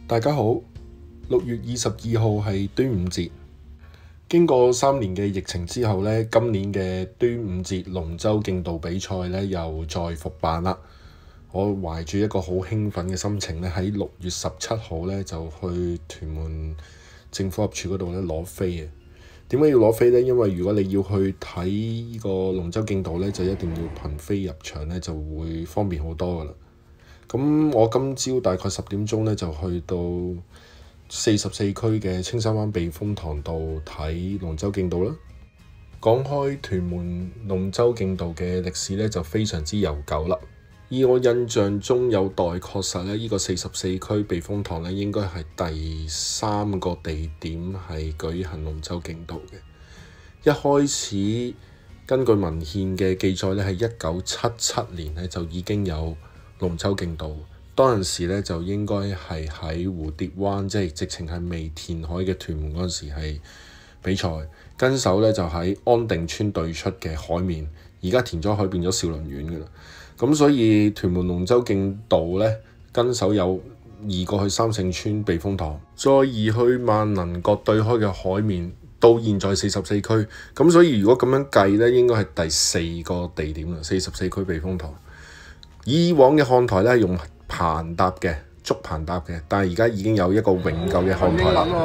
大家好，6月22號係端午節。經過3年嘅疫情之後呢，今年嘅端午節龍舟競渡比賽呢又再復辦啦。我懷住一個好興奮嘅心情呢，喺6月17號呢就去屯門政府合署嗰度呢攞飛嘅。點解要攞飛呢？因為如果你要去睇呢個龍舟競渡呢，就一定要憑飛入場呢，就會方便好多噶啦。咁我今朝大概10點鐘呢，就去到44區嘅青山灣避風塘度睇龍舟競渡啦。講開屯門龍舟競渡嘅歷史呢，就非常之悠久啦。以我印象中有待確實呢，呢個44區避風塘呢，應該係第3個地點係舉行龍舟競渡嘅。一開始根據文獻嘅記載呢，係1977年呢就已經有龍舟競渡，當陣時咧就應該係喺蝴蝶灣，即係直情係未填海嘅屯門嗰陣時係比賽，跟手咧就喺安定村對出嘅海面，而家填咗海變咗兆麟苑㗎啦。咁所以屯門龍舟競渡咧跟手有移過去三聖村避風塘，再移去萬能角對開嘅海面，到現在44區。咁所以如果咁樣計咧，應該係第4個地點啦，44區避風塘。以往嘅看台咧係用棚搭嘅，竹棚搭嘅，但係而家已經有一個永久嘅看台啦。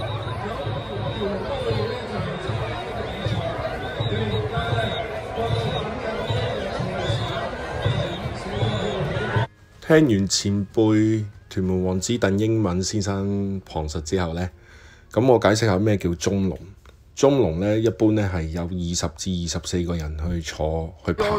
聽完前輩屯門王子鄧英文先生旁述之後呢，咁我解釋下咩叫中龍。中龍呢一般呢係有20至24個人去坐去爬。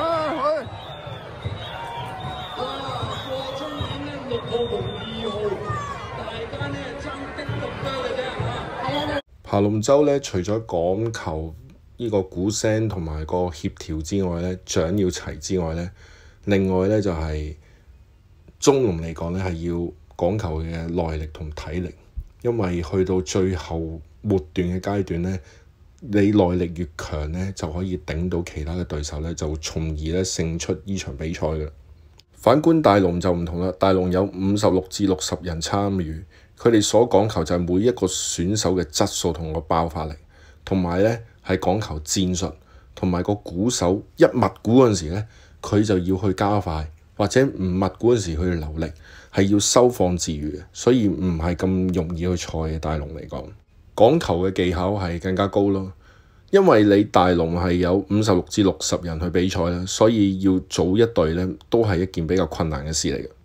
爬龍舟呢，除咗講求呢個鼓聲同埋個協調之外呢，槳要齊之外呢，另外呢就係中龍嚟講呢，係要講求嘅耐力同體力，因為去到最後末段嘅階段呢，你耐力越強呢，就可以頂到其他嘅對手呢，就從而呢勝出呢場比賽嘅。反觀大龍就唔同啦，大龍有56至60人參與。佢哋所講求就係每一個選手嘅質素同個爆發力，同埋呢係講求戰術，同埋個鼓手一密鼓嗰陣時呢，佢就要去加快，或者唔密鼓嗰陣時佢要留力，係要收放自如嘅，所以唔係咁容易去賽嘅。大龍嚟講，講求嘅技巧係更加高咯，因為你大龍係有56至60人去比賽啦，所以要組一隊呢，都係一件比較困難嘅事嚟嘅。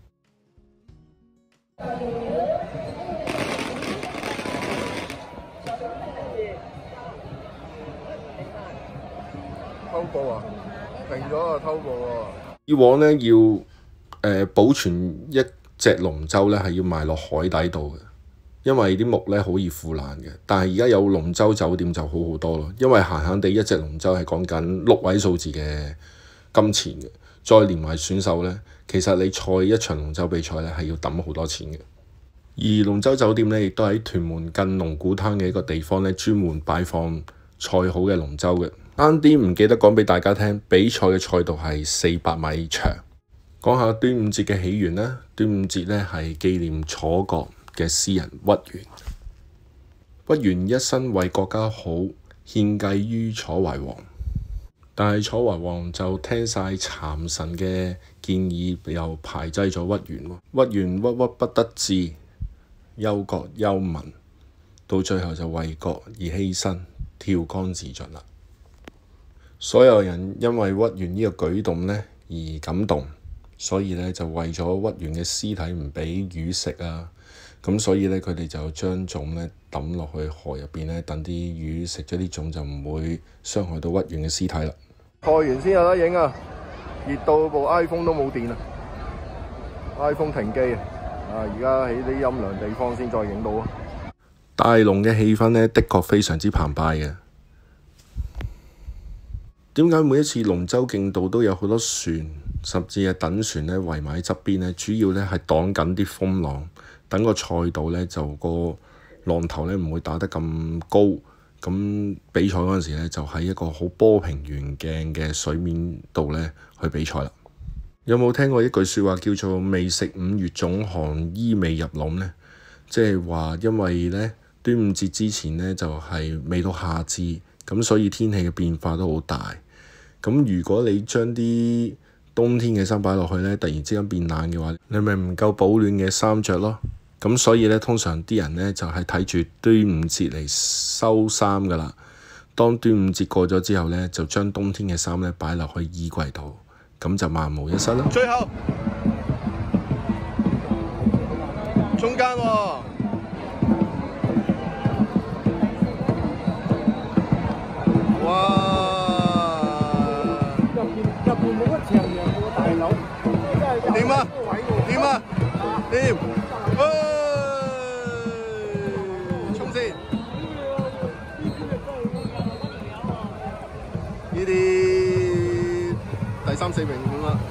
偷步啊！停咗啊！偷步啊！ 以往呢，要保存一隻龍舟呢，係要埋落海底度嘅，因為啲木呢好易腐爛嘅。但係而家有龍舟酒店就好好多咯，因為閒閒地一隻龍舟係講緊6位數字嘅金錢嘅，再連埋選手呢，其實你賽一場龍舟比賽呢，係要揼好多錢嘅。而龍舟酒店呢，亦都喺屯門近龍鼓灘嘅一個地方呢，專門擺放賽好嘅龍舟嘅。啱啲唔記得講俾大家聽，比賽嘅賽道係400米長。講下端午節嘅起源啦。端午節呢係紀念楚國嘅詩人屈原。屈原一生為國家好，獻計於楚懷王。但係楚懷王就聽晒讒臣嘅建議，又排擠咗屈原。屈原鬱鬱不得志，憂國憂民，到最後就為國而犧牲，跳江自盡啦。所有人因為屈原呢個舉動呢而感動，所以呢就為咗屈原嘅屍體唔俾魚食啊，咁所以呢，佢哋就將粽呢抌落去河入邊呢，等啲魚食咗啲粽就唔會傷害到屈原嘅屍體啦。 賽完先有得影啊！熱到部 iPhone 都冇電啊 ！iPhone 停機啊！而家喺啲陰涼地方先再影到啊！ 大龍嘅氣氛呢，的確非常之澎湃嘅。點解每一次龍舟競渡都有好多船，甚至係等船呢圍埋喺側邊呢？主要呢係擋緊啲風浪，等個賽道呢就個浪頭呢唔會打得咁高。咁比賽嗰陣時呢，就喺一個好波平圓鏡嘅水面度呢去比賽啦。 有冇聽過一句説話叫做未食五月粽寒衣未入籠呢？即係話因為呢端午節之前呢，就係未到夏至，咁所以天氣嘅變化都好大。咁如果你將啲冬天嘅衫擺落去呢，突然之間變冷嘅話，你咪唔夠保暖嘅衫着咯。咁所以呢，通常啲人呢就係睇住端午節嚟收衫噶啦。當端午節過咗之後呢，就將冬天嘅衫呢擺落去衣櫃度，咁就萬無一失啦。 最後中間喎，哇！入邊冇乜長陽冇大樓，點啊？點啊？點？衝線！呢啲第3、4名咁啦，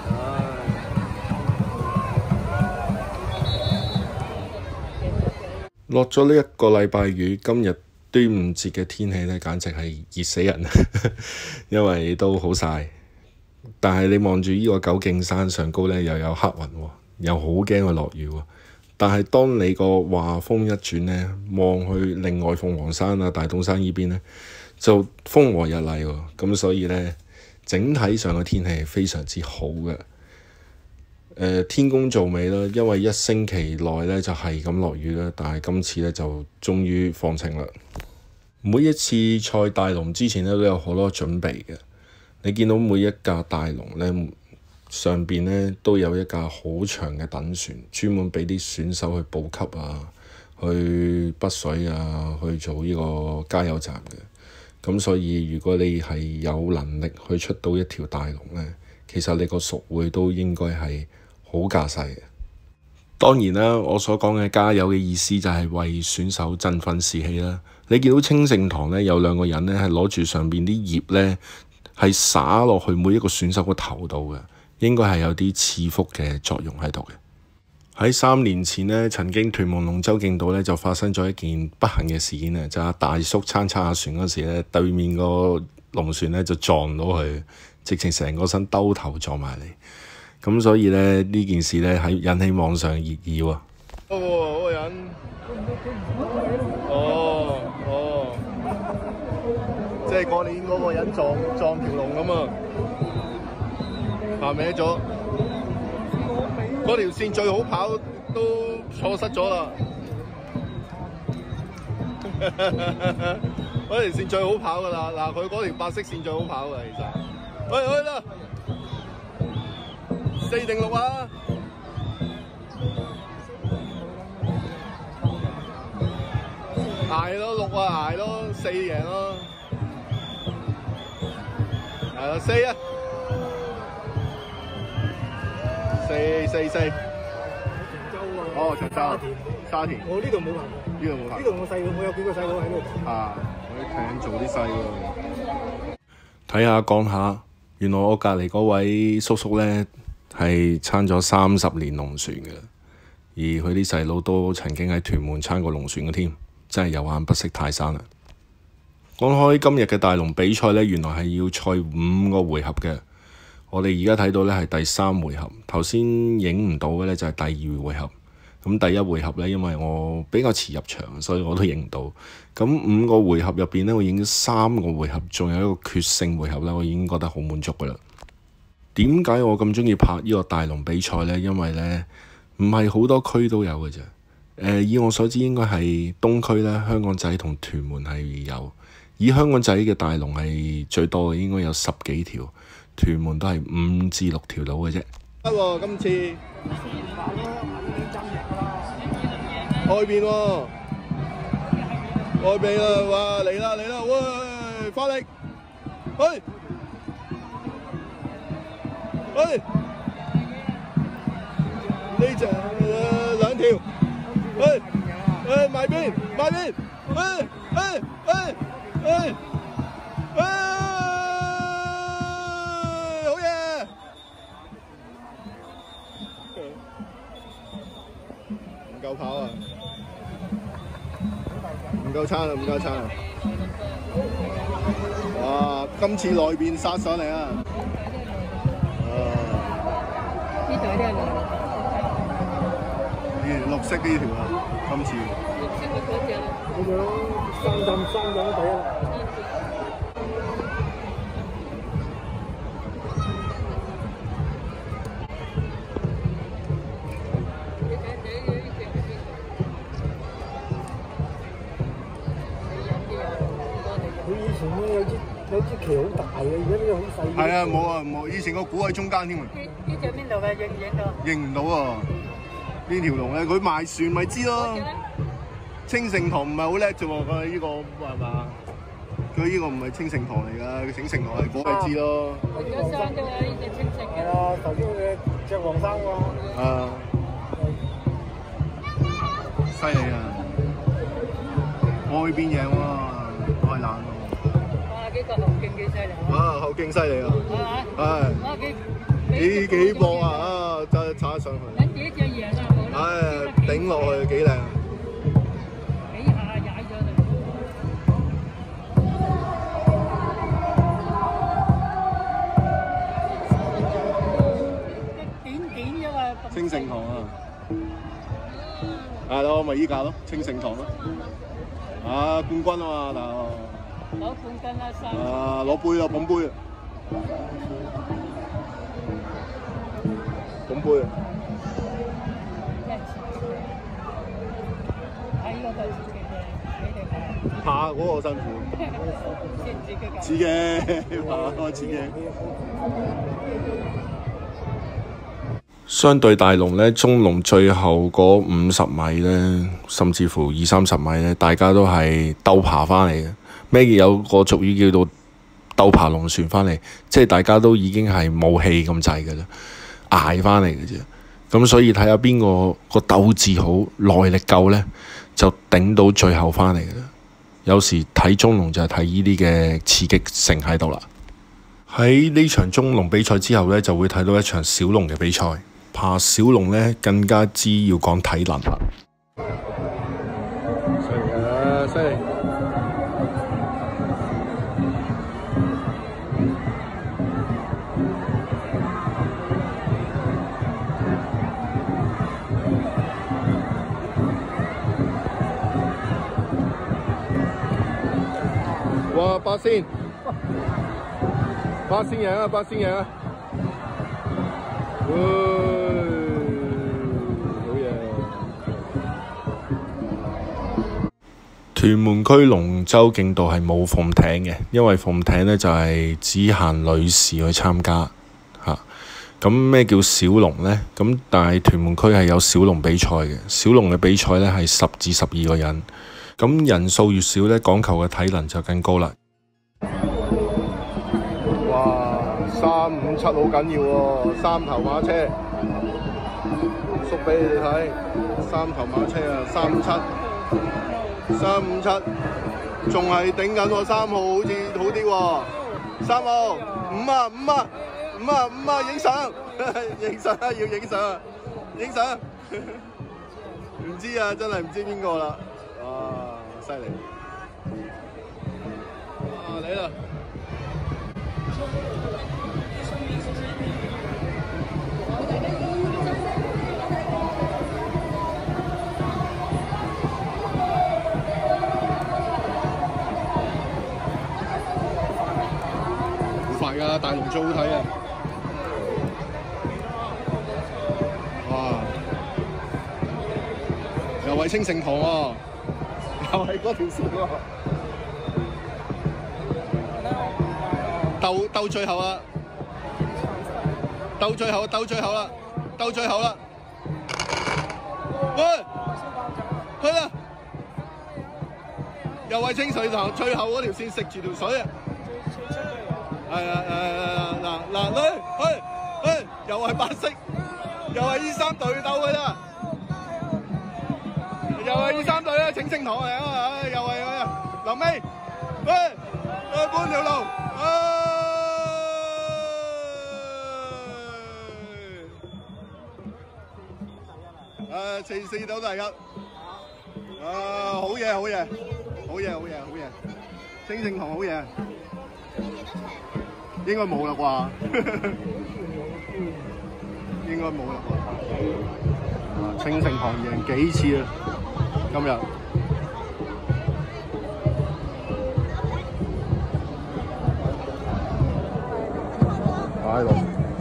落咗呢一個禮拜雨，今日端午節嘅天氣呢，簡直係熱死人，因為都好曬。但係你望住呢個九徑山上高呢，又有黑雲喎，又好驚佢落雨喎。但係當你個話風一轉呢，望去另外鳳凰山啊、大東山呢邊呢，就風和日麗喎。咁所以呢，整體上嘅天氣係非常之好嘅。天公造美啦，因為一星期內呢就係咁落雨啦，但係今次呢就終於放晴啦。每一次賽大龍之前呢，都有好多準備嘅。你見到每一架大龍呢，上邊呢都有一架好長嘅等船，專門俾啲選手去補給啊、去筆水啊、去做呢個加油站嘅。咁所以如果你係有能力去出到一條大龍呢，其實你個屬會都應該係好架勢嘅。當然啦，我所講嘅加油嘅意思就係為選手振奮士氣啦。你見到清聖堂呢，有2個人呢係攞住上邊啲葉呢，係灑落去每一個選手個頭度嘅，應該係有啲賜福嘅作用喺度嘅。喺3年前呢，曾經屯門龍舟競渡呢就發生咗一件不幸嘅事件啊，就係大叔撐下船嗰時呢，對面個龍船呢就撞到佢，直情成個身兜頭撞埋嚟。咁所以呢，呢件事呢係引起網上熱議喎。 嗰個人，即係過年嗰個人撞條龍咁啊，行歪咗。嗰條線最好跑都錯失咗啦。嗰條線最好跑噶啦，嗱佢嗰條白色線最好跑噶，其實。喂，去啦，4定6啊？捱咯6啊，捱咯4贏咯。係啦，4啊，4。哦，長洲，沙田。我呢度冇行，呢度冇行。呢度我細佬，我有幾個細佬喺度。啊，我啲艇做啲細喎。 睇下講下，原來我隔離嗰位叔叔呢係撐咗30年龍船嘅，而佢啲細佬都曾經喺屯門撐過龍船嘅添，真係有眼不識泰山啦。講開今日嘅大龍比賽呢，原來係要賽5個回合嘅。我哋而家睇到呢係第3回合，頭先影唔到嘅呢就係第2回合。咁第1回合呢，因為我比較遲入場，所以我都影唔到。咁5個回合入邊呢，我影咗3個回合，仲有一個決勝回合呢，我已經覺得好滿足噶啦。點解我咁鍾意拍呢個大龍比賽呢？因為呢唔係好多區都有嘅啫。以我所知應該係東區呢，香港仔同屯門係有。以香港仔嘅大龍係最多嘅，應該有10幾條，屯門都係5至6條到嘅啫。 得喎，今次外邊喎，外邊啊！哇，嚟啦嚟啦，喂，發力，去，去，呢隻2條，去，埋邊，埋邊，好嘢！唔夠跑啊！唔夠撐啊！唔夠撐啊！哇！今次內邊殺上嚟啊！ 綠色呢條啊，今次。綠色嘅嗰隻。咁樣三浸第一啦。有支旗好大嘅，而家呢個好細。係啊，冇啊冇，以前個鼓喺中間添啊。呢隻邊度嘅？影唔影到？影唔到啊！呢條龍咧，佢賣船咪知咯。清盛堂唔係好叻啫喎，佢呢個係嘛？佢呢個唔係清盛堂嚟㗎，佢清盛堂係嗰咪知咯。而家生啫嘛，呢隻清盛。係啊，頭先嘅隻黃生喎。啊！犀利啊！外邊贏喎，太難。幾個後勁幾犀利啊！後勁犀利啊！係幾磅啊！就踩上去。揾自己隻贏啦，好啦。頂落去幾靚。幾下踩咗嚟。點啫嘛。清盛堂啊！係咯，咪依架咯，清盛堂咯。啊，冠軍啊嘛，大佬。攞冠軍啦！啊，攞杯啊，捧杯啊，捧杯啊！喺嗰度自己嘅，你哋怕嗰個辛苦，自己怕自己。 相對大龍呢，中龍最後嗰50米呢，甚至乎20-30米呢，大家都係鬥爬翻嚟嘅。咩有個俗語叫做鬥爬龍船翻嚟，即係大家都已經係冇氣咁滯嘅啦，捱翻嚟嘅啫。咁所以睇下邊個鬥志好、耐力夠呢，就頂到最後翻嚟嘅啦。有時睇中龍就係睇呢啲嘅刺激性喺度啦。喺呢場中龍比賽之後呢，就會睇到一場小龍嘅比賽。爬小龍呢，更加之要講體能啦。 犀利啊！犀利！哇！八仙贏啊！八仙贏啊！好嘢！ 屯門區龍舟競渡係冇鳳艇嘅，因為鳳艇呢就係只限女士去參加嚇。咁咩叫小龍呢？咁但係屯門區係有小龍比賽嘅，小龍嘅比賽呢係10至12個人。咁人數越少呢，講求嘅體能就更高啦。 哇！357好緊要喎，3頭馬車，縮俾你哋睇，3頭馬車啊，357，仲係頂緊喎，3號好似好啲喎，3號5啊，影相，影相啊，要影相啊，影相，唔知啊，真係唔知邊個啦，哇，犀利，啊嚟啦！好快㗎，大龍最好睇啊！哇！又係清盛堂喎，又係嗰條線喎。鬥最後啦！鬥最後啦！喂，去啦！又係清水塘，最後嗰條線食住條水啊！係啊，嗱，去，又係白色，又係呢3隊鬥㗎咋，又係呢3隊啊！清盛堂嚟啊，又係臨尾，喂，半條路，4到第1，好嘢，清盛堂好嘢。應該冇啦啩， 應該冇入過場。青城堂贏幾次啊？今日喺度。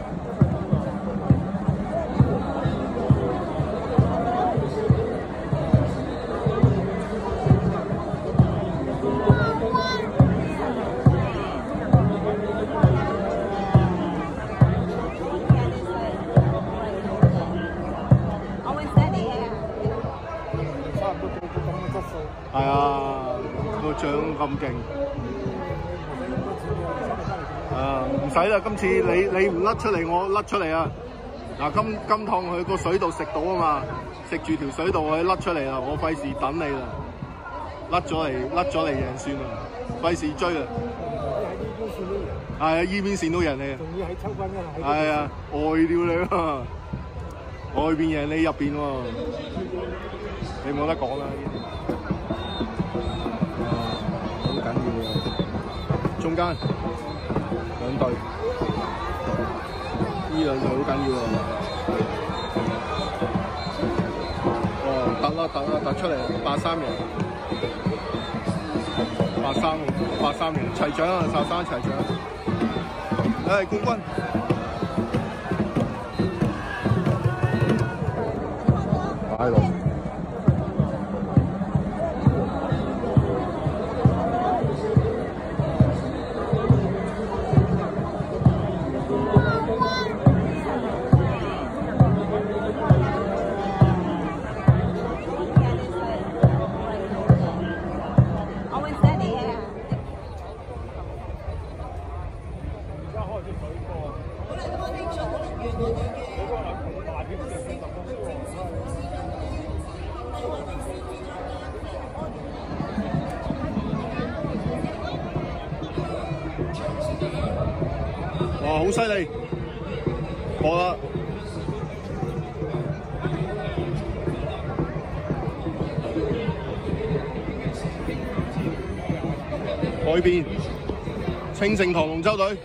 係啊，個獎咁勁。唔使啦，今次你唔甩出嚟，我甩出嚟啊！嗱，今趟去個水道食到啊嘛，食住條水道我甩出嚟啦，我費事等你啦，甩咗嚟贏算啦，費事追啦。係啊，依邊線都贏你。仲要喺抽分啊！係啊，外掉你啊！外邊贏你入邊喎，你冇得講啦。好緊要啊！中間兩隊，呢兩隊好緊要啊！哦，突出嚟，83贏，83贏，齊獎啊！13齊獎，冠軍。擺落。哇！好犀利，過啦！外邊青城堂龍舟隊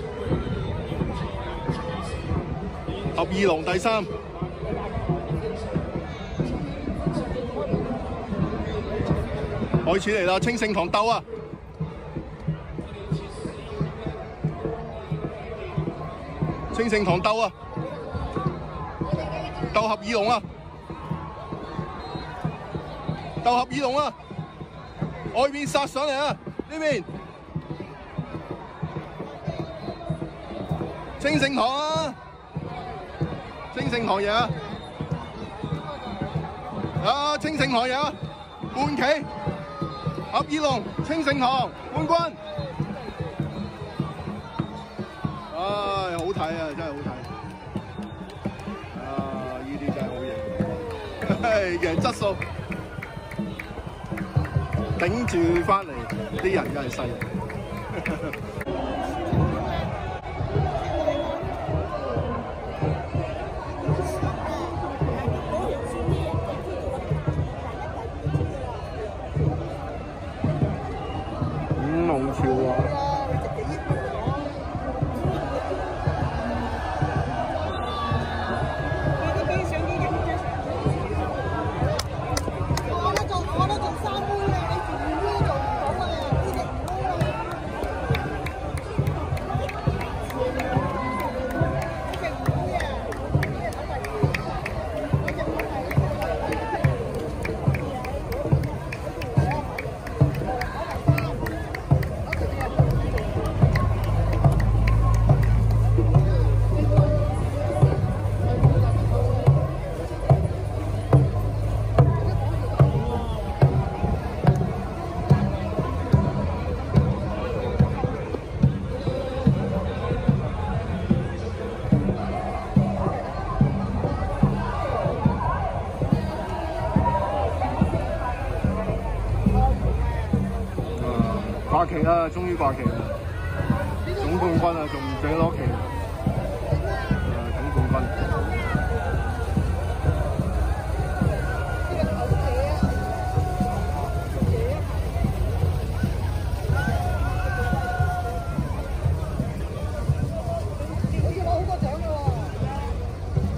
合二龍第3，開始嚟啦！青城堂鬥啊！青城堂鬥啊！鬥合二龍啊！鬥合二龍啊！外邊殺上嚟啊！呢邊青城堂啊！青城堂贏啊！啊！青城堂贏啊！半旗合二龍，青城堂冠軍。唉，好睇啊！真係好睇。啊！呢啲真係好型，贏質素，頂住翻嚟，啲人真係犀利。五龍橋啊！掛旗啦，終於掛旗啦！總冠軍啊，仲唔俾攞旗？總冠軍。好似攞好多獎㗎喎！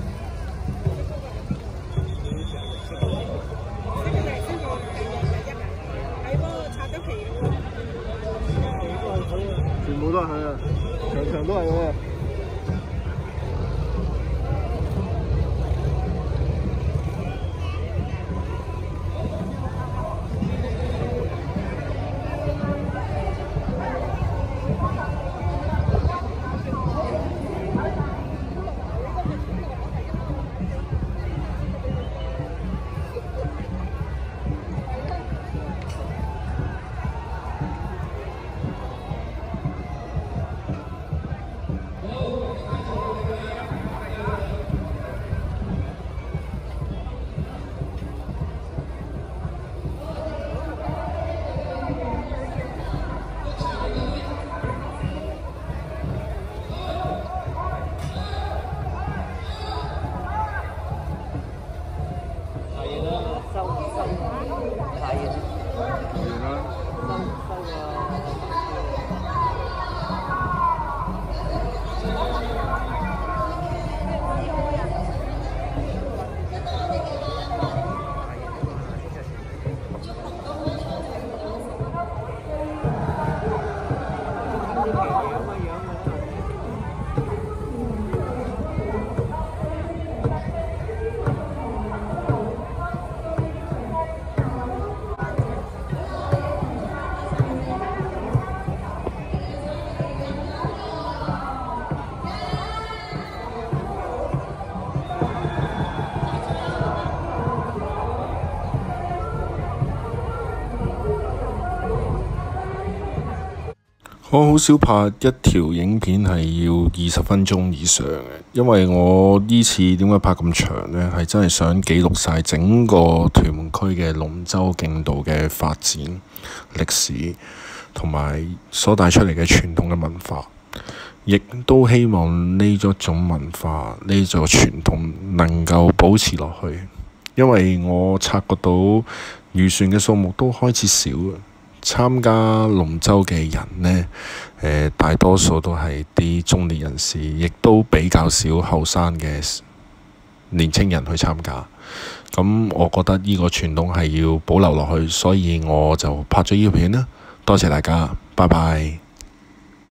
我好少拍一條影片係要20分鐘以上嘅，因為我呢次點解拍咁長呢？係真係想記錄晒整個屯門區嘅龍舟競渡嘅發展歷史，同埋所帶出嚟嘅傳統嘅文化，亦都希望呢一種文化呢種傳統能夠保持落去，因為我察覺到漁船嘅數目都開始少啦。參加龍舟嘅人呢，大多數都係啲中年人士，亦都比較少後生嘅年青人去參加。咁我覺得呢個傳統係要保留落去，所以我就拍咗呢條片啦。多謝大家，拜拜。